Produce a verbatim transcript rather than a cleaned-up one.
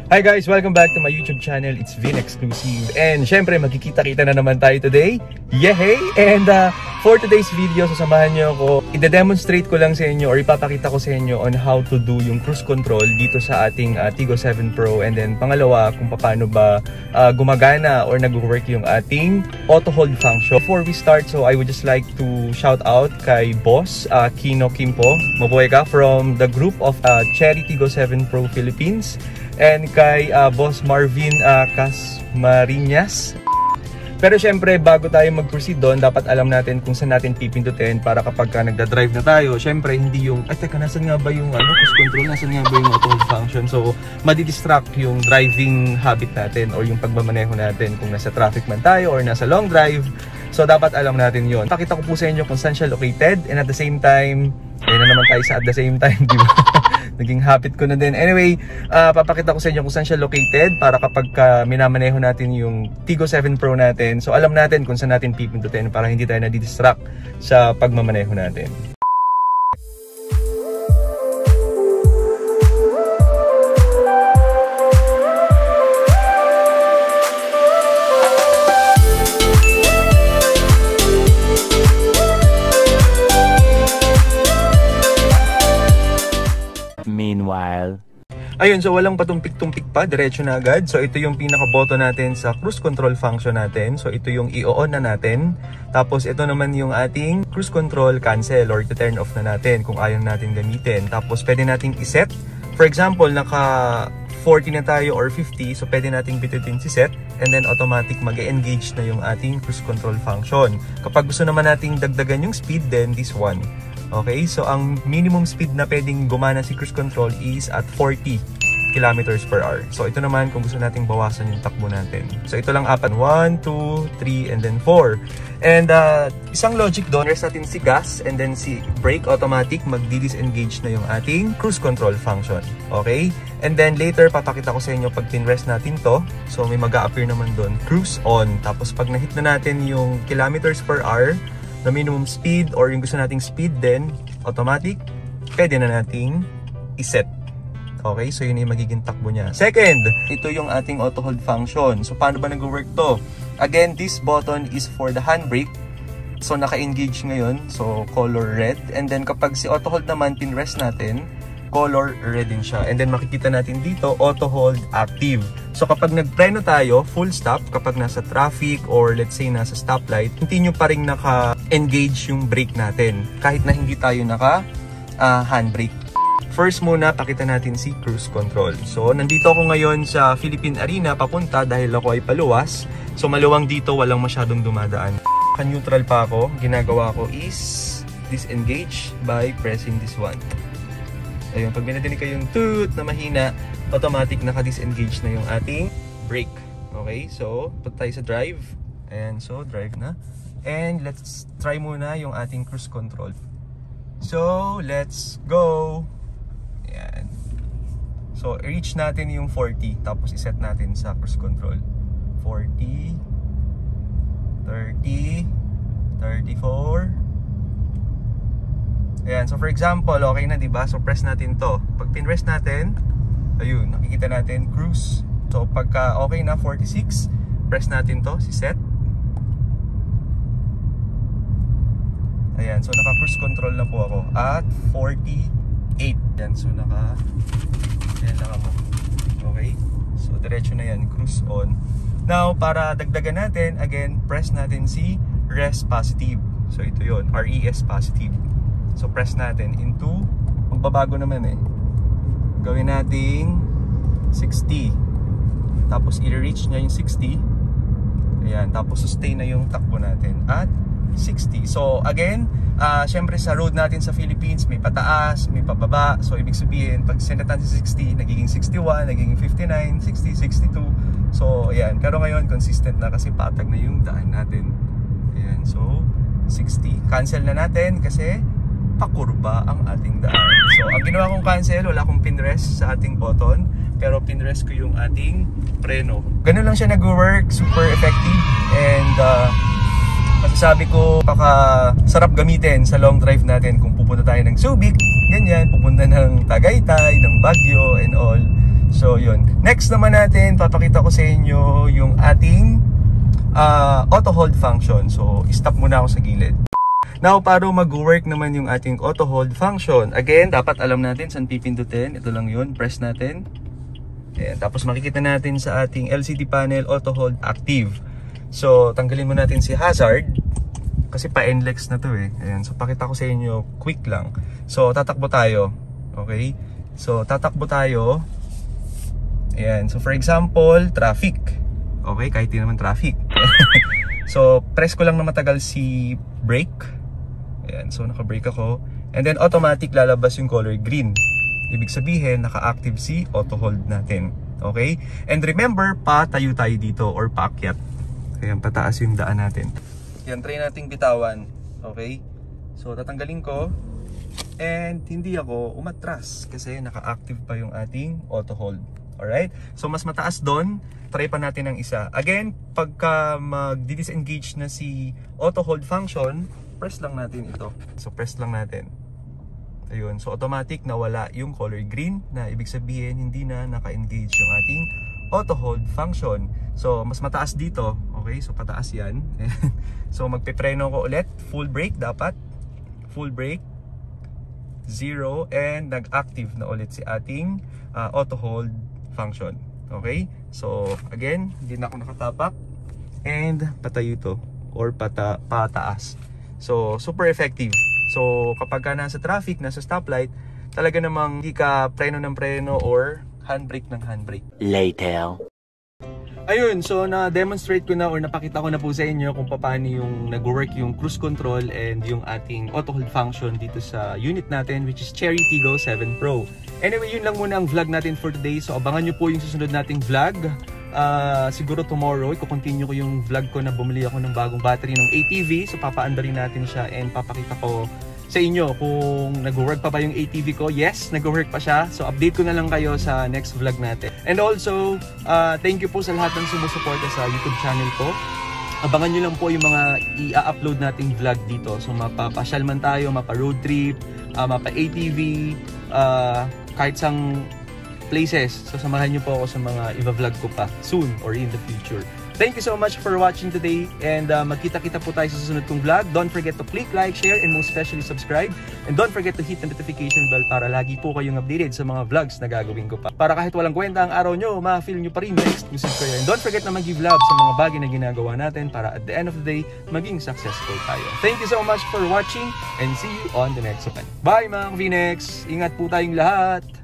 Hi guys! Welcome back to my YouTube channel. It's Vin Exclusive. And syempre, magkikita-kita na naman tayo today. Yehey! And uh, for today's video, sasamahan nyo ako. I-demonstrate ko lang sa inyo or ipapakita ko sa inyo on how to do yung cruise control dito sa ating uh, Tigo seven Pro. And then pangalawa, kung paano ba uh, gumagana or nag-work yung ating auto hold function. Before we start, so I would just like to shout out kay Boss uh, Kino Kimpo. Mabuhay ka from the group of uh, Cherry Tigo seven Pro Philippines. And kay uh, Boss Marvin uh, Casmariñas. Pero syempre, bago tayo mag-proceed doon, dapat alam natin kung saan natin pipindutin para kapag ka nagda-drive na tayo, syempre hindi yung, ay teka, nasan nga ba yung ano, cruise control, nasan nga ba yung auto hold function? So, madidistract yung driving habit natin or yung pagmamaneho natin kung nasa traffic man tayo or nasa long drive. So, dapat alam natin yon. Pakita ko po sa inyo kung saan siya located and at the same time, ayun na naman tayo sa at the same time, di ba? Naging habit ko na din. Anyway, uh, papakita ko sa inyo kung saan siya located para kapag uh, minamaneho natin yung Tigo seven Pro natin. So alam natin kung saan natin pipindutin para hindi tayo nadidistract sa pagmamaneho natin. Meanwhile, ayun, so walang patumpik-tumpik pa, diretso na agad. So ito yung pinaka-boto natin sa cruise control function natin. So ito yung i-on na natin. Tapos ito naman yung ating cruise control cancel or turn off na natin kung ayaw natin gamitin. Tapos pwede nating iset. For example, naka forty na tayo or fifty, so pwede nating bitutin si set and then automatic mag-engage na yung ating cruise control function. Kapag gusto naman nating dagdagan yung speed, then this one. Okay, so ang minimum speed na pwedeng gumana si cruise control is at forty kilometers per hour. So ito naman kung gusto nating bawasan yung takbo natin. So ito lang apat. one, two, three, and then four. And uh, isang logic doon, rest natin si gas and then si brake automatic, mag-disengage na yung ating cruise control function. Okay? And then later, papakita ko sa inyo pag pinrest natin to. So may mag-a-appear naman doon, cruise on. Tapos pag na-hit na natin yung kilometers per hour, na minimum speed or yung gusto nating speed din, automatic, pwede na nating iset. Okay, so yun yung magiging takbo niya. Second, ito yung ating auto hold function. So paano ba nag-work to? Again, this button is for the handbrake. So naka-engage ngayon, so color red. And then kapag si auto hold naman, pinrest natin, color red din siya. And then makikita natin dito, auto hold active. So kapag nagpreno tayo, full stop, kapag nasa traffic or let's say nasa stoplight, continue pa rin naka-engage yung brake natin kahit na hindi tayo naka uh, handbrake. First muna, pakita natin si cruise control. So nandito ako ngayon sa Philippine Arena papunta dahil ako ay paluwas. So maluwang dito, walang masyadong dumadaan. Ka-neutral pa ako, ginagawa ko is disengage by pressing this one. Ayun, pag binatinig ko yung toot na mahina, automatic naka-disengage na yung ating brake. Okay, so punta tayo sa drive. And so, drive na. And let's try muna yung ating cruise control. So, let's go! Ayan. So, reach natin yung forty. Tapos, iset natin sa cruise control. forty, thirty, thirty-four. Ayan, so for example, okay na diba? So press natin to. Pag pinrest natin, ayun, nakikita natin cruise. So pagka okay na, forty-six, press natin to, si set. Ayan, so naka cruise control na po ako at forty-eight. Ayan, so naka ayan, naka mo. Okay, so diretso na yan, cruise on. Now, para dagdagan natin, again, press natin si res positive. So ito yun, R E S positive. So press natin into, magbabago naman eh. Gawin natin sixty. Tapos i-reach niya yung sixty. Ayan, tapos sustain na yung takbo natin at sixty. So again, uh, syempre sa road natin sa Philippines, may pataas, may pababa. So ibig sabihin, pag sinet natin sa sixty, nagiging sixty-one, nagiging fifty-nine, sixty, sixty-two. So ayan, pero ngayon consistent na kasi patag na yung daan natin. Ayan, so sixty. Cancel na natin kasi pakurba ang ating daan. So, ang ginawa kong cancel, wala akong pinrest sa ating button, pero pinrest ko yung ating preno. Ganun lang siya nag-work, super effective, and uh, masasabi ko, baka sarap gamitin sa long drive natin kung pupunta tayo ng Subic, ganyan, pupunta ng Tagaytay, ng Baguio, and all. So yun. Next naman natin, papakita ko sa inyo yung ating uh, auto hold function. So stop muna ako sa gilid. Now, para mag-work naman yung ating auto hold function, again, dapat alam natin saan pipindutin. Ito lang yun, press natin. Ayan. Tapos makikita natin sa ating L C D panel, auto hold active. So tanggalin mo natin si hazard kasi pa N L E X na to eh. Ayan. So pakita ko sa inyo, quick lang. So tatakbo tayo. Okay? So tatakbo tayo. Ayan. So for example, traffic. Okay, kahit di naman traffic. So press ko lang na matagal si brake. Ayan. So naka-brake ako. And then automatic lalabas yung color green. Ibig sabihin, naka-active si auto hold natin. Okay? And remember, patayo tayo dito or paakyat. Ayan, pataas yung daan natin. Yan, try nating bitawan. Okay? So tatanggalin ko. And hindi ako umatras kasi naka-active pa yung ating auto hold. Alright? So mas mataas doon, try pa natin ang isa. Again, pagka mag-disengage na si auto hold function, press lang natin ito. So press lang natin. Ayun, so automatic nawala yung color green na ibig sabihin hindi na naka-engage yung ating auto hold function. So mas mataas dito. Okay? So pataas yan. So magpe-preno ko ulit. Full brake dapat. Full brake. Zero. And nag-active na ulit si ating uh, auto hold function. Okay? So again, hindi na ako nakatapak. And patayo to. Or pata pataas. So super effective. So kapag ka nasa traffic, nasa stoplight, talaga namang hindi ka preno ng preno or handbrake ng handbrake. Later. Ayun, so na-demonstrate ko na or napakita ko na po sa inyo kung paano yung nag-work yung cruise control and yung ating auto hold function dito sa unit natin, which is Cherry Tiggo seven Pro. Anyway, yun lang muna ang vlog natin for today. So abangan nyo po yung susunod nating vlog. Uh, siguro tomorrow, i-continue ko yung vlog ko na bumili ako ng bagong battery ng A T V. So papaandarin natin siya and papakita ko sa inyo kung nag-work pa ba yung A T V ko. Yes, nag-work pa siya. So update ko na lang kayo sa next vlog natin. And also, uh, thank you po sa lahat ng sumusuporta sa YouTube channel ko. Abangan nyo lang po yung mga i-upload nating vlog dito. So mapapasyal man tayo, mapa-road trip, uh, mapa-A T V, uh, kahit sang places. So samahan nyo po ako sa mga i-vlog ko pa soon or in the future. Thank you so much for watching today and uh, magkita-kita po tayo sa susunod kong vlog. Don't forget to click like, share, and most especially subscribe. And don't forget to hit the notification bell para lagi po kayong updated sa mga vlogs na gagawin ko pa. Para kahit walang kwenta ang araw nyo, ma-feel nyo pa rin na exclusive kayo. And don't forget na mag-give love sa mga bagay na ginagawa natin para at the end of the day, maging successful tayo. Thank you so much for watching and see you on the next one. Bye mga Vinex! Ingat po tayong lahat!